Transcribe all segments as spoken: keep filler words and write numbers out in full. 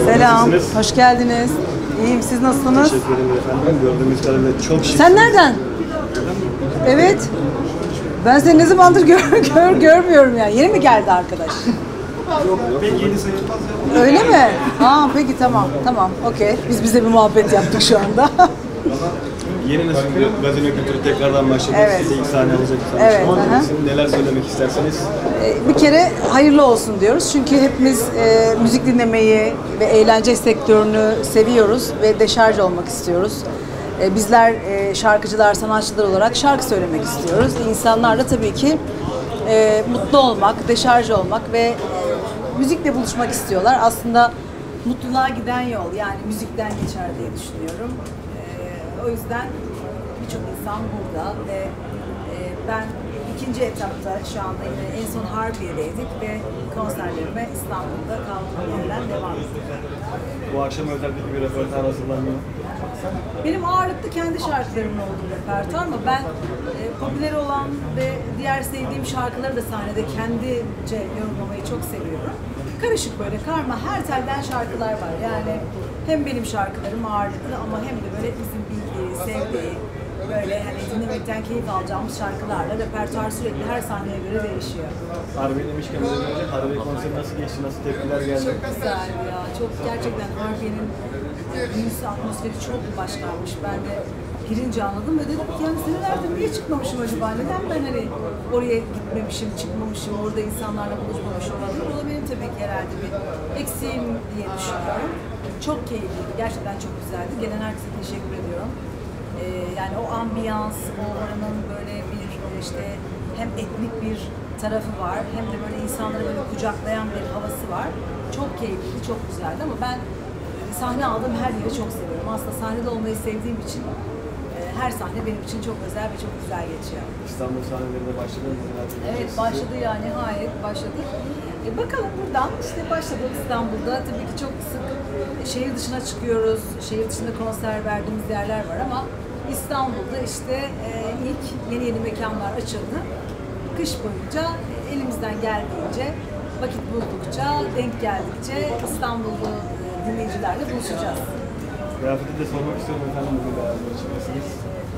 Selam, Nasılsınız? hoş geldiniz. İyiyim, siz nasılsınız? Teşekkür ederim efendim. Gördüğümüz kadarıyla çok şık. Sen nereden? Evet. Ben seni ne zamandır gör, gör, görmüyorum ya. Yeni mi geldi arkadaş? Yok, pek yeni sayılmaz ya. Öyle mi? Ha peki tamam, tamam, okey. Biz bize bir muhabbet yaptık şu anda. Yeni nasıl gidiyor? Gazino kültürü tekrardan başladı. Evet. Size ilk sahne alacak. Evet, Ama aha. neler söylemek isterseniz? Ee, Bir kere hayırlı olsun diyoruz. Çünkü hepimiz e, müzik dinlemeyi ve eğlence sektörünü seviyoruz ve deşarj olmak istiyoruz. E, bizler e, şarkıcılar, sanatçılar olarak şarkı söylemek istiyoruz. İnsanlarla tabii ki e, mutlu olmak, deşarj olmak ve e, müzikle buluşmak istiyorlar. Aslında mutluluğa giden yol yani müzikten geçer diye düşünüyorum. E, o yüzden birçok insan burada ve e, ben ikinci etapta şu anda yine en son Harbiye'deydik ve konserlerime İstanbul'da kaldığım yerden devam ediyorum. Bu akşam özellikle bir röportaj hazırlanıyor. Benim ağırlıklı kendi şarkılarımın olduğu repertuar ama ben e, popüler olan ve diğer sevdiğim şarkıları da sahnede kendince yorumlamayı çok seviyorum. Karışık böyle karma her telden şarkılar var yani hem benim şarkılarım ağırlıklı ama hem de böyle bizim bildiği, sevdiği, böyle hani dinlemekten keyif alacağımız şarkılarla repertuar sürekli her sahneye göre değişiyor. Harbiye demişken biraz önce Harbiye konseri nasıl geçti, nasıl tepkiler geldi? Çok güzel ya, çok gerçekten Harbiye'nin büyüsü, atmosferi çok başkaymış. Ben de girince anladım ve dedim ki yani senelerde niye çıkmamışım acaba? Neden ben hani oraya gitmemişim, çıkmamışım, orada insanlarla buluşmamış olabilir? O da benim tabii ki herhalde bir eksiğim diye düşünüyorum. Çok keyifliydi, gerçekten çok güzeldi. Gelen herkese teşekkür ediyorum. Ee, yani o ambiyans, o oranın böyle bir işte hem etnik bir tarafı var hem de böyle insanları böyle kucaklayan bir havası var. Çok keyifli, çok güzeldi ama ben sahne aldığım her yeri çok seviyorum. Aslında sahnede olmayı sevdiğim için e, her sahne benim için çok özel ve çok güzel geçiyor. İstanbul sahnelerinde başladınız mı? Evet başladı yani nihayet başladı. E, bakalım buradan işte başladık İstanbul'da. Tabii ki çok sık şehir dışına çıkıyoruz. Şehir dışında konser verdiğimiz yerler var ama İstanbul'da işte e, ilk yeni yeni mekanlar açıldı. Kış boyunca e, elimizden geldiğince, vakit buldukça, denk geldikçe İstanbul'da e, dinleyicilerle buluşacağız. Kıyafeti de sormak istiyorum efendim. Bugün beraber çıkıyorsunuz.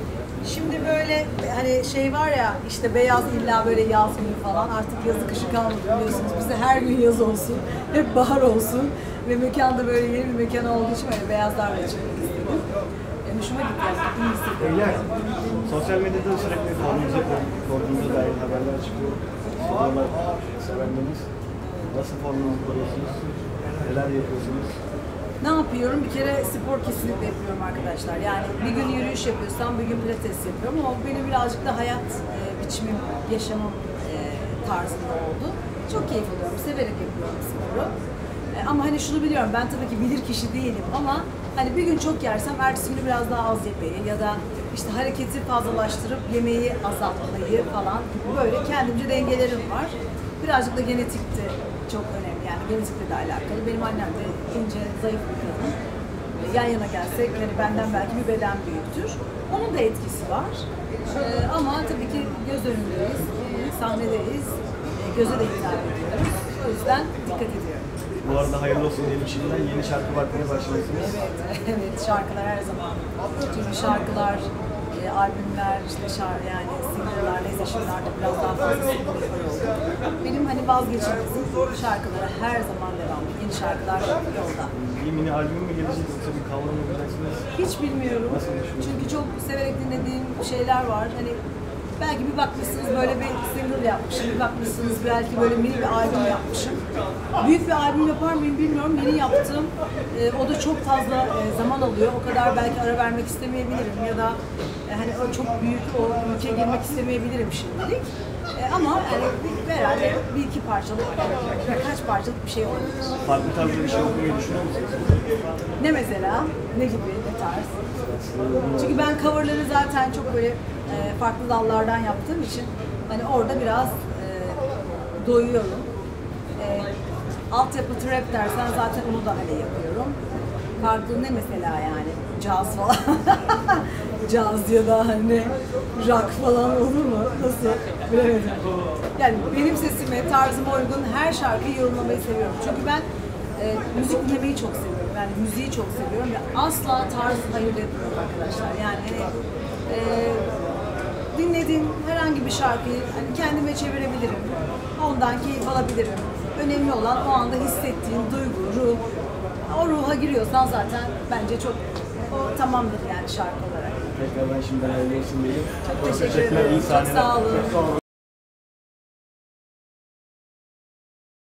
Şimdi böyle hani şey var ya işte beyaz illa böyle yaz günü falan artık yazı kışı kalmadı biliyorsunuz. Bize her gün yaz olsun, hep bahar olsun ve mekanda böyle yeni bir mekan olduğu için böyle beyazlarla çıkmak istedim. Yani hoşuma gitti yani, iyi hissediyorum. Sosyal medyada sürekli formunuza, formunuza dair haberler çıkıyor. Formalar sevenleriniz. Nasıl formunuzu koruyorsunuz? Neler yapıyorsunuz? Ne yapıyorum? Bir kere spor kesinlikle yapıyorum arkadaşlar. Yani bir gün yürüyüş yapıyorsam bir gün pilates yapıyorum ama benim birazcık da hayat e, biçimim, yaşamım e, tarzında oldu. Çok keyif alıyorum, severek yapıyorum sporu. E, ama hani şunu biliyorum, ben tabii ki bilir kişi değilim ama hani bir gün çok yersem ertesi günü biraz daha az yemeyi ya da işte hareketi fazlalaştırıp yemeği azaltmayı falan gibi böyle kendimce dengelerim var. Birazcık da genetikti çok önemli yani genetikle de alakalı. Benim annem de ince, zayıf bir kadın. Yan yana gelsek hani benden belki bir beden büyüktür. Onun da etkisi var. Ee, ama tabii ki göz önündeyiz, sahnedeyiz, göze de hitap ediyoruz. O yüzden dikkat ediyorum. Bu arada hayırlı olsun diyelim şimdiden yeni şarkı bakmaya başladınız. Evet, evet şarkılar her zaman. Çünkü şarkılar, e, albümler, işte şarkı yani single'lar, neyse şimdi artık biraz daha fazla single'lar oldu. Benim hani vazgeçilmezim şarkılara her zaman devam. Yeni şarkılar yolda. Bir mini albüm mü gelecek yoksa bir cover mı yapacaksınız? Hiç bilmiyorum. Nasıl düşünüyorsun? Çünkü çok severek dinlediğim şeyler var. Hani belki bir bakmışsınız böyle bir single yapmışım, bir bakmışsınız belki böyle mini bir albüm yapmışım. Büyük bir albüm yapar mıyım bilmiyorum. Yeni yaptım. E, o da çok fazla e, zaman alıyor. O kadar belki ara vermek istemeyebilirim ya da e, hani o çok büyük o ülke girmek istemeyebilirim şimdilik. E, ama yani bir, herhalde bir iki parçalık, birkaç parçalık bir şey olabilir. Farklı tarzda bir şey okumayı düşünüyor musunuz? Ne mesela? Ne gibi? Ne tarz? Çünkü ben coverları zaten çok böyle e, farklı dallardan yaptığım için hani orada biraz e, doyuyorum. E, altyapı trap dersen zaten onu da hani yapıyorum. Farklı ne mesela yani? Caz falan. Caz ya da hani rock falan olur mu? Nasıl? Bilemedim. Yani benim sesime, tarzıma uygun her şarkıyı yorumlamayı seviyorum. Çünkü ben e, müzik dinlemeyi çok seviyorum. Yani müziği çok seviyorum ve asla tarz ayırt etmiyorum arkadaşlar. Yani e, dinlediğim herhangi bir şarkıyı hani kendime çevirebilirim. Ondan keyif alabilirim. Önemli olan o anda hissettiğin duygu, ruh. O ruha giriyorsan zaten bence çok o tamamdır yani şarkı olarak. Tekrardan şimdiden hayırlı olsun diyelim. Çok teşekkür ederim. Çok sağ olun.